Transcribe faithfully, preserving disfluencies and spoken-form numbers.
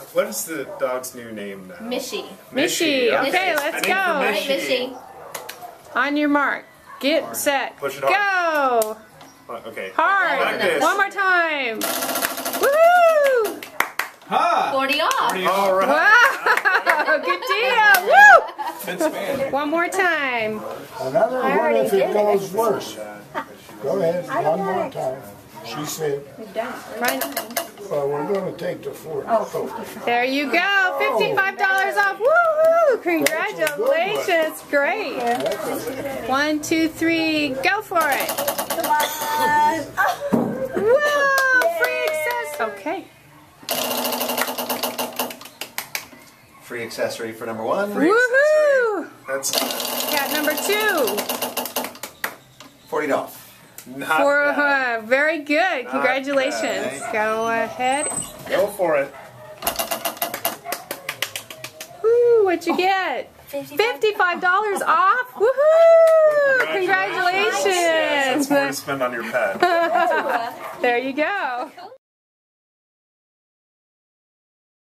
what is the dog's new name now? Mishy. Mishy. Okay, let's go. All right, Mishy. On your mark. Get set. Push it go. Okay. Hard. Practice. One more time. Woohoo! Ha! forty off. forty All right. Wow. Good deal. Woo! Good span. One more time. Another I one already if did it it. goes worse. Go ahead, one more time. She said, Right. well, we're going to take the forty. Oh, There you go. fifty-five dollars off. Woohoo! Congratulations. Great. One, two, three. Go for it. Whoa! Free access. Okay. Free accessory for number one. Woohoo! That's Cat number two. Forty dollars. not For, bad. uh, very good. Not Congratulations. bad. Go ahead. Go for it. Woo, what'd you get? fifty-five dollars off. Woohoo! Congratulations. Congratulations. That's more to spend on your pet. There you go.